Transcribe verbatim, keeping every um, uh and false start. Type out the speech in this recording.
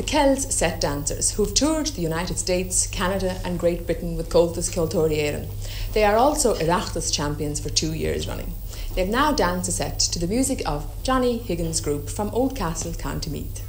Kells set dancers who've toured the United States, Canada and Great Britain with Comhaltas Ceoltóirí Éireann. They are also Oireachtas champions for two years running. They've now danced a set to the music of Johnny Higgins Group from Oldcastle, County Meath.